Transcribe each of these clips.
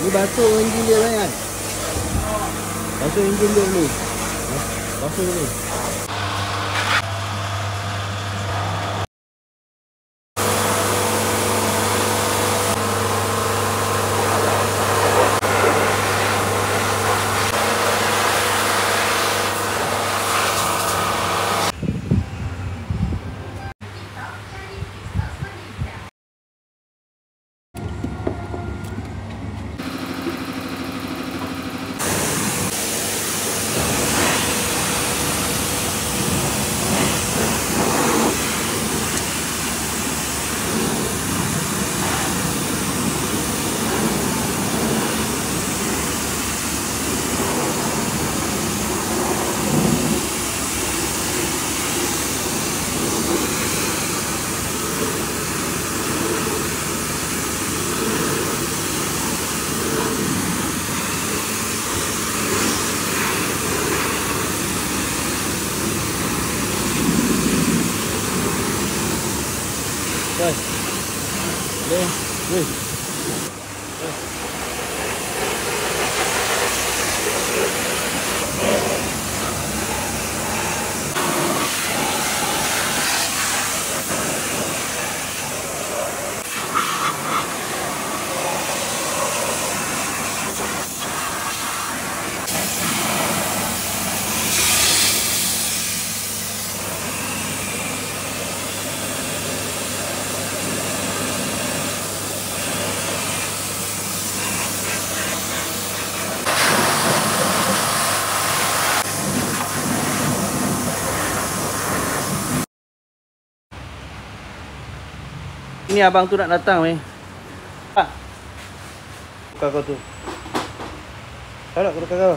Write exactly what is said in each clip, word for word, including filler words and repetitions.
Ni basuh enjin dia kan. Basuh enjin dia dulu. Basuh dulu. Rồi. Lên, đi. Ini abang tu nak datang weh. Ah. Buka kau tu. Tahu tak kau kau?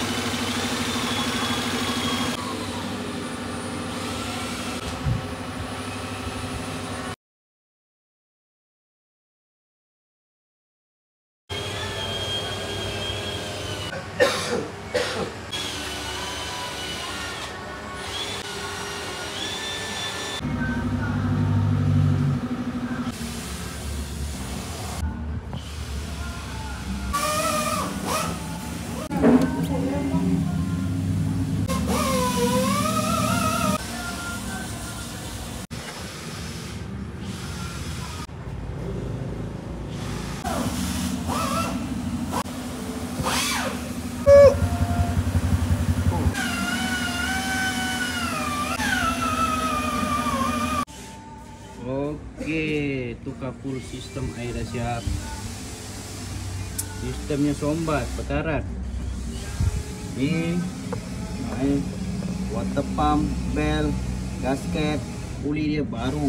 Okey, tukar full sistem air dah siap. Sistemnya sombat, pekarat. Ni air, water pump, bel, gasket, puli dia baru.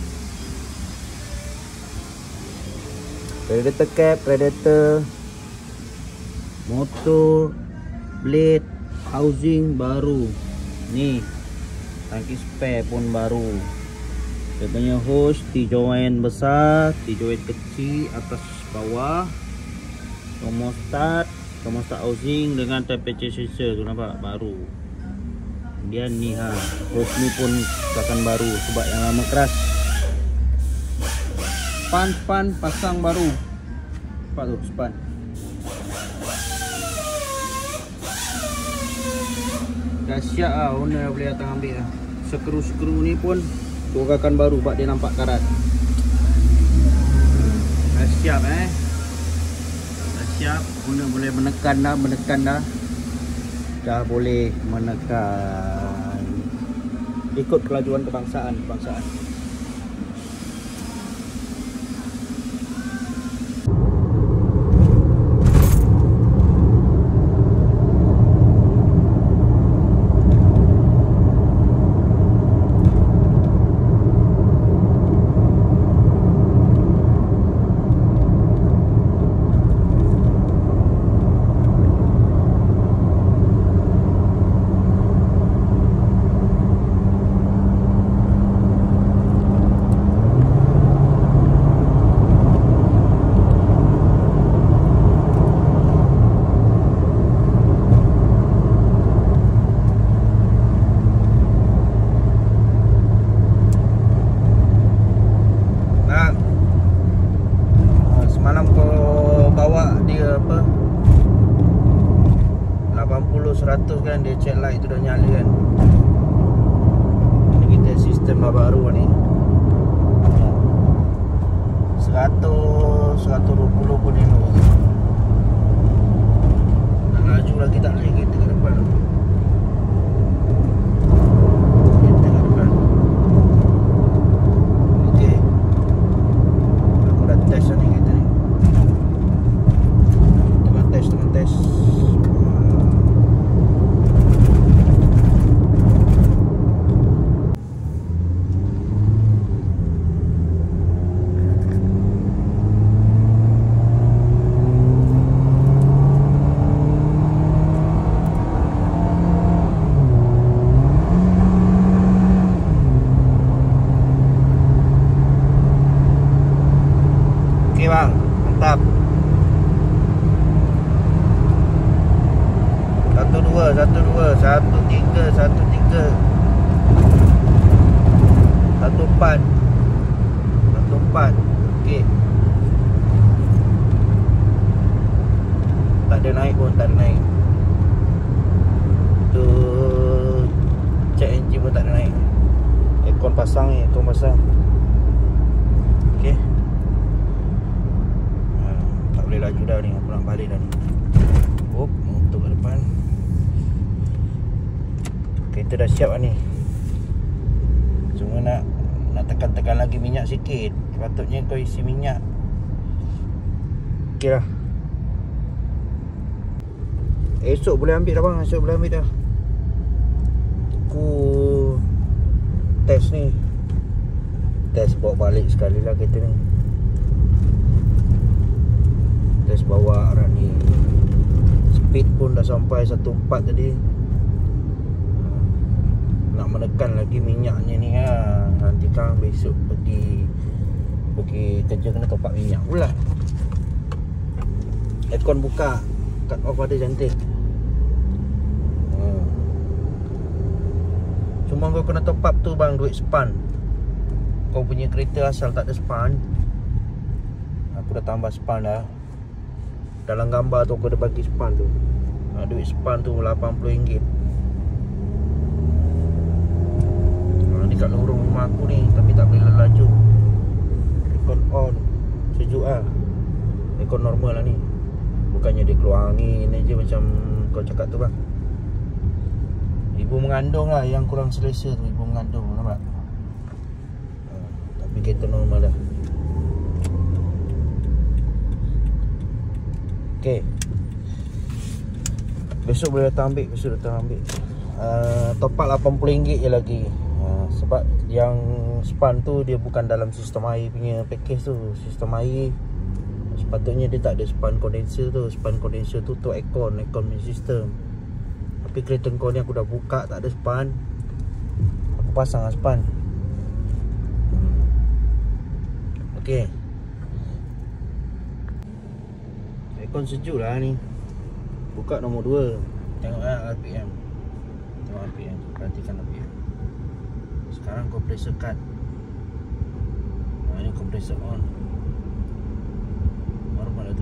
Radiator cap, radiator, motor, blade, housing baru. Ni tangki spare pun baru. Dia punya hose, T-joint besar, T-joint kecil, atas bawah. Thermostat, thermostat housing dengan temperature sensor tu nampak baru. Kemudian ni ha, hose ni pun akan baru sebab yang lama keras. Span-span pasang baru. Nampak tu span. Dah siap lah, owner boleh datang ambil lah. Skru-skru ni pun torakan baru buat dia nampak karat. Dah siap eh. Dah siap. Guna boleh menekan dah, menekan dah. Dah boleh menekan. Ikut kelajuan kebangsaan, kebangsaan. lapan puluh seratus kan dia check light tu dah nyala kan. Ni kita sistem dah baru ni. seratus, seratus dua puluh pun ni. Nak laju lagi tak boleh kereta kat depan. Kereta kat depan. Okey. Aku dah test dah ni kereta ni. Tengah test, tengah test. Bang, mantap. Satu dua, satu dua, satu tiga, satu tiga, satu empat, satu empat. Okey. Tak ada naik pun, tak ada naik. Tu check engine pun tak ada naik. Aircon pasang ni, aircon pasang. Okey. Boleh laju dah ni, aku nak balik dah ni. Hop, motor ke depan. Kereta dah siap lah ni. Cuma nak nak tekan-tekan lagi minyak sikit. Sepatutnya kau isi minyak. Okey lah. Esok boleh ambil dah bang, esok boleh ambil dah. Aku test ni. Test bawa balik sekali lah kereta ni. Test bawa running. Speed pun dah sampai satu empat tadi. Nak menekan lagi minyaknya ni ha. Nanti kan besok pergi Pergi kerja kena top up minyak pula. Aircon buka, cut off ada cantik. hmm. Cuma kau kena top up tu bang, duit span. Kau punya kereta asal tak ada span. Aku dah tambah span dah. Dalam gambar tu aku ada bagi span tu. Ha, duit span tu lapan puluh ringgit. Ha, ni kat lorong rumah aku ni, tapi tak boleh laju. Aircon on, sejuk lah. Aircon normal lah ni. Bukannya dia keluar angin je macam kau cakap tu bang. Ibu mengandung lah yang kurang selesa tu. Ibu mengandung, nampak? Ha, tapi kereta normal dah. Okay. Besok boleh datang ambil. Besok datang ambil. uh, Top up lapan puluh ringgit je lagi. uh, Sebab yang span tu dia bukan dalam sistem air punya package tu. Sistem air sepatutnya dia tak ada span condenser tu. Span condenser tu tu aircon, aircon punya sistem. Tapi kereta kau ni aku dah buka, tak ada span. Aku pasang lah span. hmm. Okay. Aircon sejuk lah ni. Buka nombor dua. Tengok lah R P M. Tengok R P M. Perhatikan R P M. Sekarang compressor cut. Nah, ini compressor on. Normal lah tu.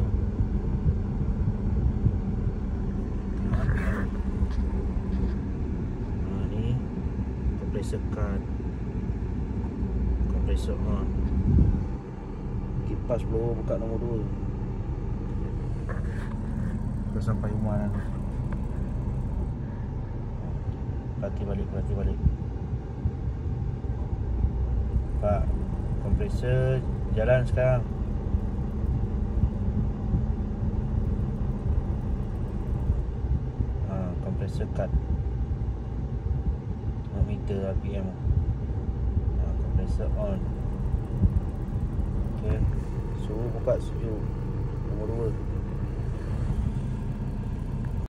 Tengok R P M. Nah, ni compressor cut. Compressor on. Kipas blower buka nombor dua. Dah sampai rumah dah. Perhati balik, perhati balik. Pak, kompresor jalan sekarang. Ha, kompresor cut. Tengok meter R P M. Ha, kompresor on. Okay. Suruh buka sejuk. Nombor dua.